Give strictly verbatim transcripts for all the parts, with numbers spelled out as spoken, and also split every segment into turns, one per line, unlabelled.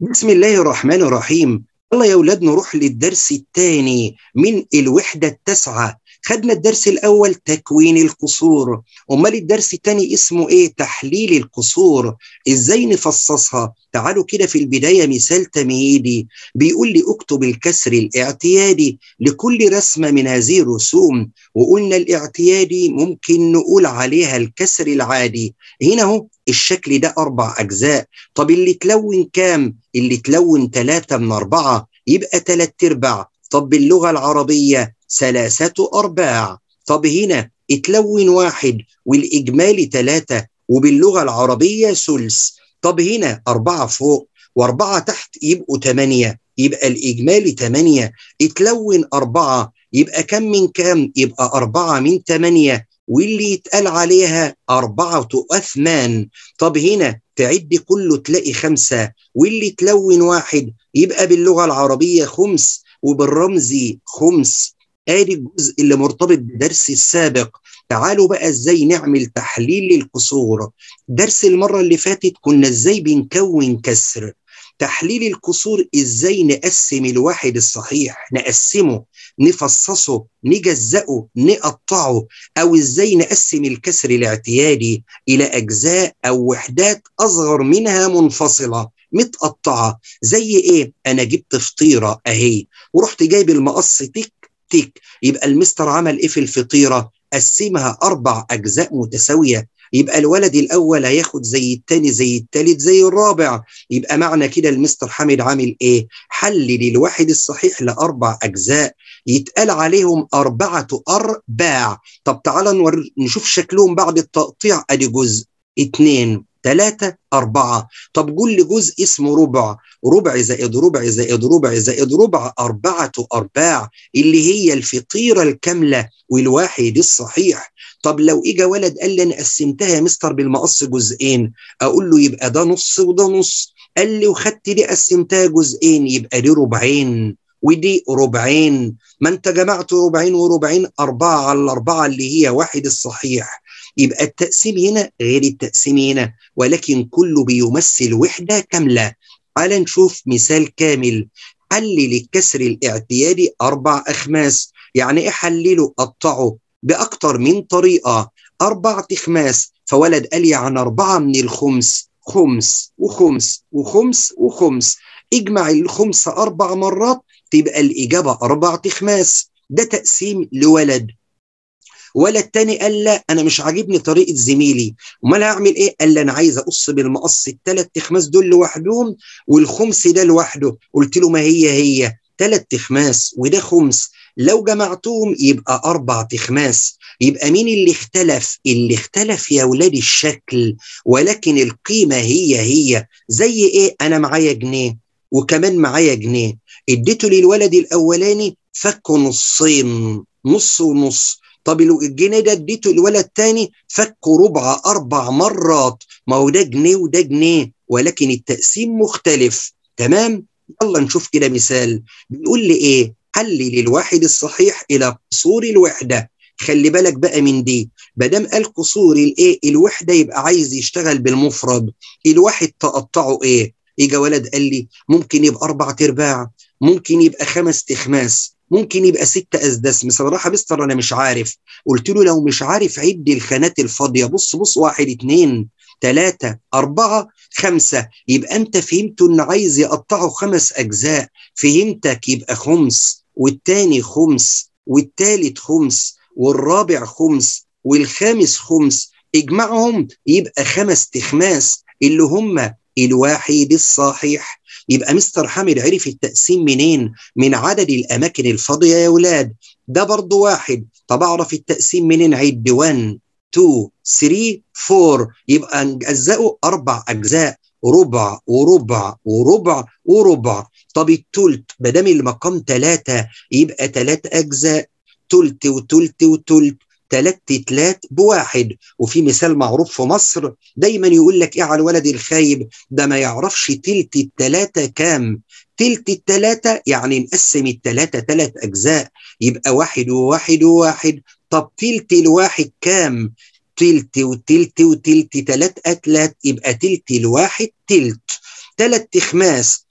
بسم الله الرحمن الرحيم. يلا يا ولاد نروح للدرس الثاني من الوحدة التاسعة. خدنا الدرس الأول تكوين القصور، أمال الدرس الثاني اسمه إيه؟ تحليل القصور. إزاي نفصصها؟ تعالوا كده في البداية مثال تمهيدي بيقول لي اكتب الكسر الاعتيادي لكل رسمة من هذه الرسوم، وقلنا الاعتيادي ممكن نقول عليها الكسر العادي. هنا اهو الشكل ده أربع أجزاء. طب اللي تلون كام؟ اللي تلون ثلاثة من أربعة يبقى ثلاث أرباع. طب باللغة العربية ثلاثة أرباع. طب هنا اتلون واحد والإجمالي ثلاثة وباللغة العربية ثلث. طب هنا أربعة فوق وأربعة تحت يبقوا ثمانية، يبقى الإجمالي ثمانية. اتلون أربعة يبقى كم من كام؟ يبقى أربعة من ثمانية، واللي يتقال عليها أربعة أثمان. طب هنا تعد كله تلاقي خمسة، واللي تلون واحد يبقى باللغة العربية خمس وبالرمزي خمس. ادي الجزء اللي مرتبط بالدرس السابق. تعالوا بقى ازاي نعمل تحليل للكسور. درس المرة اللي فاتت كنا ازاي بنكون كسر. تحليل الكسور ازاي نقسم الواحد الصحيح، نقسمه، نفصصه، نجزأه، نقطعه، او ازاي نقسم الكسر الاعتيادي الى اجزاء او وحدات اصغر منها منفصله متقطعه. زي ايه؟ انا جبت فطيره اهي ورحت جايب المقص تك تك، يبقى المستر عمل ايه في الفطيره؟ قسمها اربع اجزاء متساويه. يبقى الولد الاول هياخد زي الثاني زي الثالث زي الرابع. يبقى معنى كده المستر حامد عامل ايه؟ حلل الواحد الصحيح لاربع اجزاء يتقال عليهم أربعة أرباع. طب تعالى نور... نشوف شكلهم بعد التقطيع. أدي جزء اتنين تلاتة أربعة. طب قول لي جزء اسمه ربع. ربع زائد ربع زائد ربع زائد ربع أربعة أرباع، اللي هي الفطيرة الكاملة والواحد الصحيح. طب لو إجا ولد قال لي أنا قسمتها يا مستر بالمقص جزئين، أقول له يبقى ده نص وده نص. قال لي وخدت دي قسمتها جزئين، يبقى دي ربعين ودي ربعين. ما انت جمعت ربعين وربعين، أربعة على الأربعة اللي هي واحد الصحيح. يبقى التقسيم هنا غير التقسيم هنا، ولكن كله بيمثل وحدة كاملة. تعال نشوف مثال كامل. حلل الكسر الاعتيادي أربع أخماس. يعني إيه حلله؟ قطعه بأكتر من طريقة. أربع أخماس، فولد قال يعني أربعة من الخمس، خمس وخمس وخمس وخمس. اجمع الخمس أربع مرات تبقى الإجابة أربع تخماس. ده تقسيم لولد. ولد تاني قال لا أنا مش عاجبني طريقة زميلي، أمال هعمل إيه؟ قال لي أنا عايز أقص بالمقص الثلاث تخماس دول لوحدهم والخمس ده لوحده. قلت له ما هي هي ثلاث تخماس وده خمس، لو جمعتهم يبقى أربع تخماس. يبقى مين اللي اختلف؟ اللي اختلف يا ولاد الشكل، ولكن القيمة هي هي. زي إيه؟ أنا معايا جنيه وكمان معايا جنيه، اديته للولد الاولاني فكه نصين، نص ونص. طب الجنيه ده اديته للولد تاني فكه ربع اربع مرات. ما هو ده جنيه وده جنيه، ولكن التقسيم مختلف. تمام؟ يلا نشوف كده مثال. بيقول لي ايه؟ حلل الواحد الصحيح الى قصور الوحده. خلي بالك بقى من دي، بدام قال قصور الايه الوحده يبقى عايز يشتغل بالمفرد. الواحد تقطعه ايه؟ يجي ولد قال لي ممكن يبقى أربع أرباع، ممكن يبقى خمس تخماس، ممكن يبقى ستة أسداس. بصراحة مستر أنا مش عارف. قلت له لو مش عارف عد الخانات الفاضية. بص بص، واحد اتنين تلاتة أربعة خمسة. يبقى أنت فهمت إن عايز يقطعه خمس أجزاء. فهمتك؟ يبقى خمس والتاني خمس والتالت خمس والرابع خمس والخامس خمس. اجمعهم يبقى خمس تخماس اللي هم الواحد الصحيح. يبقى مستر حامد عرف التقسيم منين؟ من عدد الأماكن الفاضية يا ولاد. ده برضو واحد. طب أعرف التقسيم منين؟ عد واحد اتنين تلاتة أربعة. يبقى نجزأه أربع أجزاء، ربع وربع وربع وربع. طب التلت بدام المقام ثلاثة يبقى ثلاث أجزاء، تلت وتلت وتلت، تلات تلات بواحد. وفي مثال معروف في مصر دايما يقول لك ايه على الولد الخايب ده؟ ما يعرفش تلت التلاتة كام. تلت التلاتة يعني نقسم التلاتة تلات اجزاء، يبقى واحد وواحد وواحد. طب تلت الواحد كام؟ تلت وتلت وتلت، تلات اتلات، يبقى تلت الواحد تلت. تلات تخماس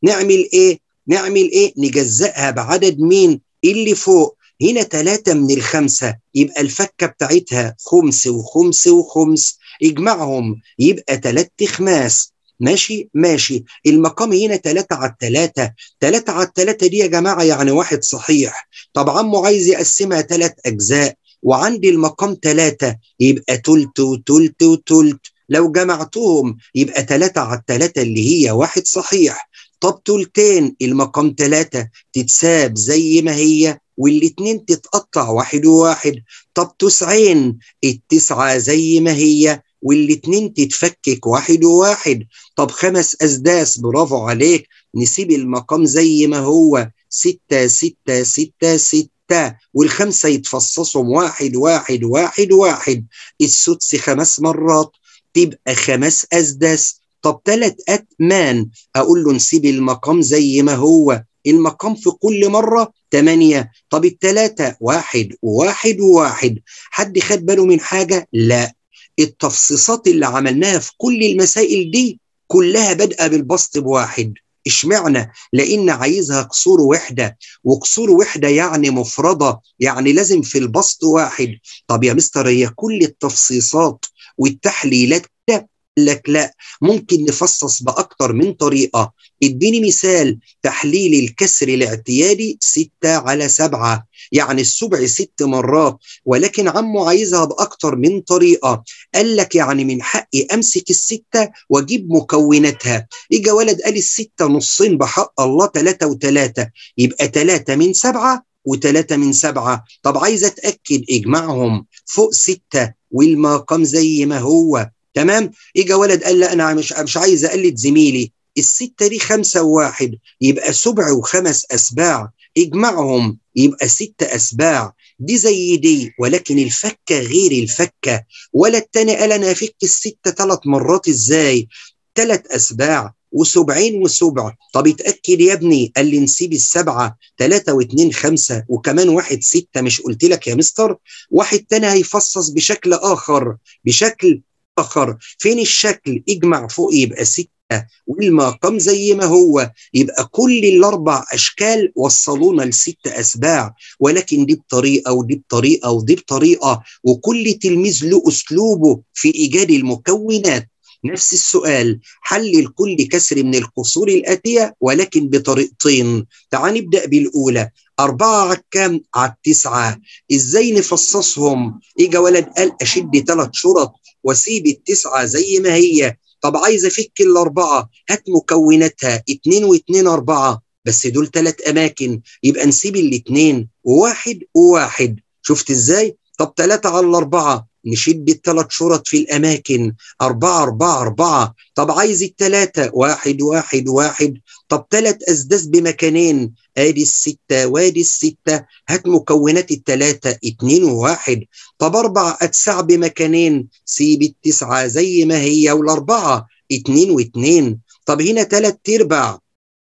نعمل ايه؟ نعمل ايه؟ نجزأها بعدد مين؟ اللي فوق. هنا تلاتة من الخمسة، يبقى الفكة بتاعتها خمس وخمس وخمس، اجمعهم يبقى تلات خماس. ماشي ماشي. المقام هنا تلاتة على التلاتة، تلاتة على التلاتة دي يا جماعة يعني واحد صحيح. طب عمو عايز يقسمها تلات أجزاء، وعندي المقام تلاتة، يبقى تلت وتلت وتلت، لو جمعتهم يبقى تلاتة على التلاتة اللي هي واحد صحيح. طب تلتين المقام تلاتة تتساب زي ما هي، والاتنين تتقطع واحد وواحد. طب تسعين التسعة زي ما هي، والاتنين تتفكك واحد وواحد. طب خمس أسداس، برافو عليك، نسيب المقام زي ما هو، ستة ستة ستة ستة، والخمسة يتفصصهم واحد واحد واحد واحد. السدس خمس مرات تبقى خمس أسداس. طب تلات أتمان، أقول له نسيب المقام زي ما هو، المقام في كل مرة تمانية. طب التلاتة واحد وواحد وواحد. حد خد باله من حاجة؟ لا، التفصيصات اللي عملناها في كل المسائل دي كلها بادئه بالبسط بواحد. اشمعنى؟ لان عايزها كسور وحده، وكسور وحده يعني مفرده، يعني لازم في البسط واحد. طب يا مستر هي كل التفصيصات والتحليلات كده؟ لك لا، ممكن نفصص باكتر من طريقه. اديني مثال. تحليل الكسر الاعتيادي ستة على سبعة، يعني السبع ست مرات، ولكن عمو عايزها باكتر من طريقه. قال لك يعني من حقي امسك السته واجيب مكوناتها. اجا ولد قال السته نصين بحق الله ثلاثه وثلاثه، يبقى ثلاثه من سبعه وثلاثه من سبعه. طب عايز اتاكد، اجمعهم فوق سته والمقام زي ما هو. تمام. اجا ولد قال لا انا مش مش عايز اقلد زميلي، السته دي خمسه وواحد، يبقى سبع وخمس اسباع، اجمعهم يبقى ست اسباع. دي زي دي، ولكن الفكه غير الفكه. ولا التاني قال انا افك السته ثلاث مرات ازاي؟ ثلاث اسباع وسبعين وسبع. طب اتاكد يا ابني، قال لي نسيب السبعه، ثلاثه واثنين خمسه، وكمان واحد سته. مش قلت لك يا مستر؟ واحد تاني هيفصص بشكل اخر، بشكل اخر. فين الشكل؟ اجمع فوق يبقى سته والمقام زي ما هو، يبقى كل الاربع اشكال وصلونا لست اسباع، ولكن دي بطريقه ودي بطريقه ودي بطريقه، وكل تلميذ له اسلوبه في ايجاد المكونات. نفس السؤال، حلل كل كسر من الكسور الاتيه ولكن بطريقتين. تعال نبدا بالاولى. أربعة على الكام؟ على التسعة. إزاي نفصصهم؟ إجا ولد قال أشد ثلاث شرط وأسيب التسعة زي ما هي. طب عايز أفك الأربعة، هات مكوناتها، اتنين واتنين أربعة، بس دول ثلاث أماكن، يبقى نسيب الاتنين وواحد وواحد. شفت إزاي؟ طب ثلاثة على الأربعة، نشد الثلاث شرط في الأماكن، أربعة أربعة أربعة. طب عايز الثلاثة، واحد واحد واحد. طب ثلاث أسداس بمكانين، ادي الستة وادي الستة، هات مكونات التلاتة، اتنين وواحد. طب اربع اتساع بمكانين، سيب التسعة زي ما هي، والاربعة اتنين واتنين. طب هنا تلات ارباع،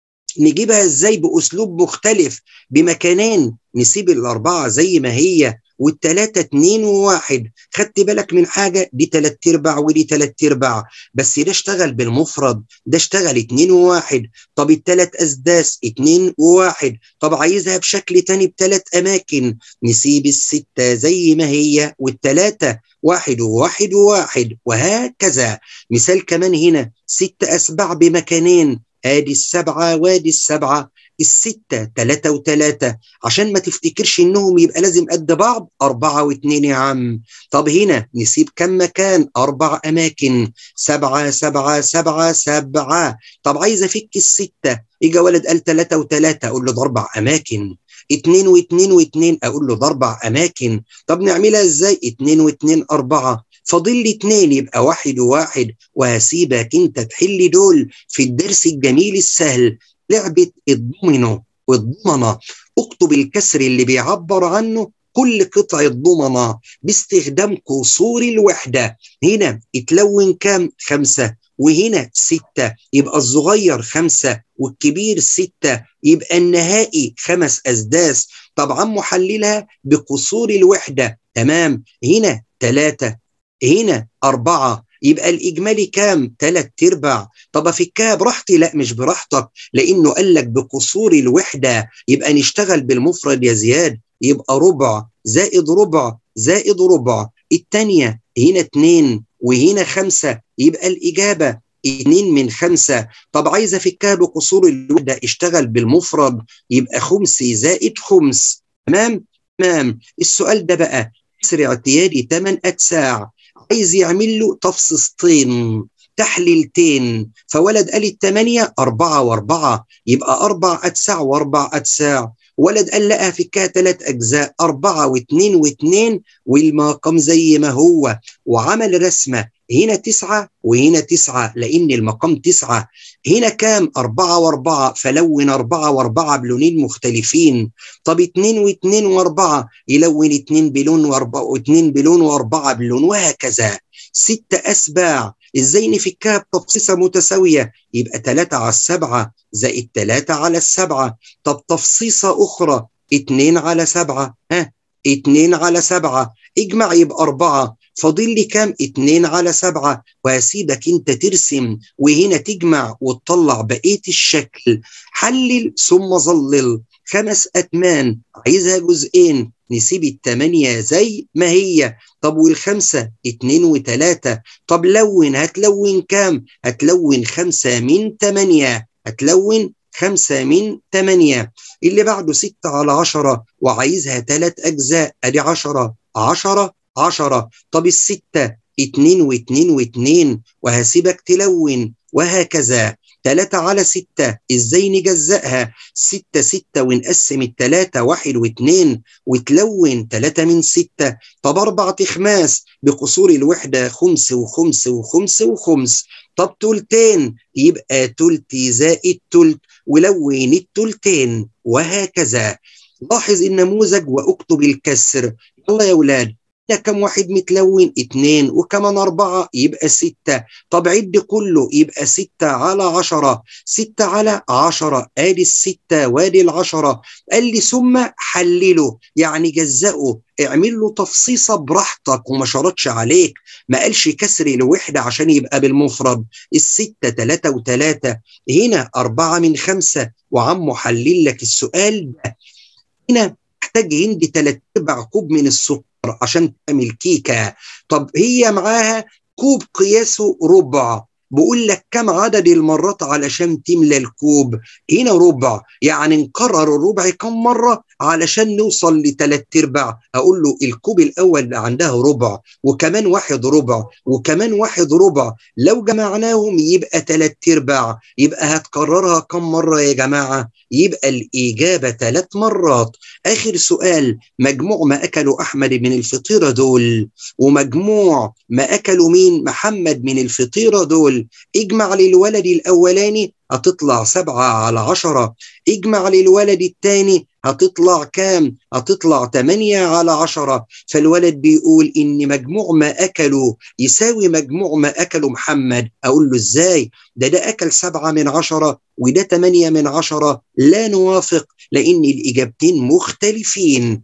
نجيبها ازاي؟ باسلوب مختلف، بمكانين، نسيب الاربعة زي ما هي، والتلاتة اتنين وواحد. خدت بالك من حاجة؟ دي تلات ارباع ودي تلات ارباع، بس ده اشتغل بالمفرد، ده اشتغل اتنين وواحد. طب التلات اسداس اتنين وواحد. طب عايزها بشكل تاني بتلات اماكن، نسيب الستة زي ما هي، والتلاتة واحد وواحد وواحد، وهكذا. مثال كمان هنا، ست اسباع بمكانين، ادي السبعة وادي السبعة، الستة تلاتة وتلاتة. عشان ما تفتكرش انهم يبقى لازم قد بعض، أربعة واتنين يا عم. طب هنا نسيب كم مكان؟ أربع أماكن، سبعة سبعة سبعة سبعة. طب عايز أفك الستة، إجا ولد قال تلاتة وتلاتة، أقول له ده أربع أماكن. اتنين واتنين واتنين، أقول له ده أربع أماكن. طب نعملها إزاي؟ اتنين واتنين أربعة، فاضل لي اتنين، يبقى واحد وواحد، وهسيبك انت تحل دول في الدرس الجميل السهل، لعبة الضمنة والضمنة. اكتب الكسر اللي بيعبر عنه كل قطعة ضمنة باستخدام كسور الوحدة. هنا اتلون كام؟ خمسة، وهنا ستة، يبقى الصغير خمسة والكبير ستة، يبقى النهائي خمس أسداس. طبعا محللها بكسور الوحدة. تمام. هنا ثلاثة، هنا أربعة، يبقى الإجمالي كام؟ تلات أرباع. طب أفكها براحتي؟ لا مش براحتك، لأنه قال لك بقصور الوحدة، يبقى نشتغل بالمفرد يا زياد، يبقى ربع زائد ربع زائد ربع. التانية هنا اتنين وهنا خمسة، يبقى الإجابة اتنين من خمسة. طب عايز أفكها بقصور الوحدة، اشتغل بالمفرد، يبقى خمس زائد خمس. تمام؟ تمام. السؤال ده بقى كسر اعتيادي تمن أتساع، عايز يعمل له تفصيصتين تحليلتين، فولد قال التمانية أربعة وأربعة، يبقى أربع أتساع وأربع أتساع. ولد قال لها فكها ثلاث أجزاء، أربعة واثنين واثنين، والمقام زي ما هو، وعمل رسمة هنا تسعة وهنا تسعة، لأن المقام تسعة. هنا كام؟ أربعة وأربعة، فلون أربعة وأربعة بلونين مختلفين. طب اتنين واثنين وأربعة، يلون اتنين بلون وأربعة واتنين بلون وأربعة بلون، وهكذا. ست أسباع، إزاي نفكها بتفصيصة متساوية؟ يبقى تلاتة على السبعة زائد تلاتة على السبعة. طب تفصيصة أخرى، اتنين على سبعة، ها اتنين على سبعة، اجمع يبقى أربعة، فاضل لي كام؟ اتنين على سبعة، وهسيبك انت ترسم وهنا تجمع وتطلع بقية الشكل. حلل ثم ظلل. خمس أتمان عايزها جزئين، نسيب التمانية زي ما هي. طب والخمسة اتنين وتلاتة، طب لون، هتلون كام؟ هتلون خمسة من تمانية، هتلون خمسة من تمانية. اللي بعده ستة على عشرة وعايزها تلات أجزاء، أدي عشرة عشرة عشرة. طب الستة اتنين واتنين واتنين، وهسيبك تلون، وهكذا. تلاتة على ستة، ازاي نجزأها؟ ستة ستة ونقسم التلاتة واحد واتنين، وتلون تلاتة من ستة. طب أربع تخماس بقصور الوحدة، خمس وخمس وخمس وخمس. طب تلتين، يبقى تلت زائد تلت، ولون التلتين، وهكذا. لاحظ النموذج واكتب الكسر. يلا يا ولاد، كم واحد متلون؟ اتنين، وكمان أربعة يبقى ستة. طب عد كله، يبقى ستة على عشرة، ستة على عشرة، آدي الستة وادي العشرة. قال لي ثم حلله، يعني جزأه، اعمل له تفصيصة براحتك وما شرطش عليك، ما قالش كسر الوحدة عشان يبقى بالمفرد. الستة تلاتة وتلاتة، هنا أربعة من خمسة، وعمو حلل لك السؤال ده. هنا محتاج عندي تلات أرباع كوب من السكر عشان تعمل كيكة. طب هي معاها كوب قياسه ربع، بقول لك كم عدد المرات علشان تملى الكوب؟ هنا ربع، يعني نكرر الربع كم مرة علشان نوصل لتلات ارباع. اقول له الكوب الاول عندها ربع، وكمان واحد ربع، وكمان واحد ربع، لو جمعناهم يبقى تلات ارباع. يبقى هتكررها كم مرة يا جماعة؟ يبقى الإجابة ثلاث مرات. آخر سؤال، مجموع ما أكلوا أحمد من الفطيرة دول ومجموع ما أكلوا مين؟ محمد من الفطيرة دول، اجمع للولد الأولاني هتطلع سبعة على عشرة، اجمع للولد الثاني هتطلع كام؟ هتطلع تمانية على عشرة. فالولد بيقول إن مجموع ما أكلوا يساوي مجموع ما أكلوا محمد. أقول له إزاي؟ ده ده أكل سبعة من عشرة وده تمانية من عشرة. لا نوافق، لأن الإجابتين مختلفين.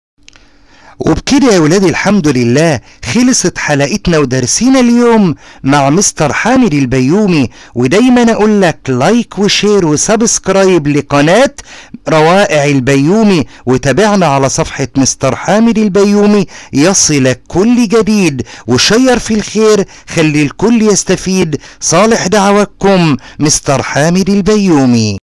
وبكده يا ولادي الحمد لله خلصت حلقتنا ودرسينا اليوم مع مستر حامد البيومي. ودايما اقول لك لايك وشير وسبسكرايب لقناة روائع البيومي، وتابعنا على صفحة مستر حامد البيومي يصلك كل جديد، وشير في الخير خلي الكل يستفيد. صالح دعواتكم مستر حامد البيومي.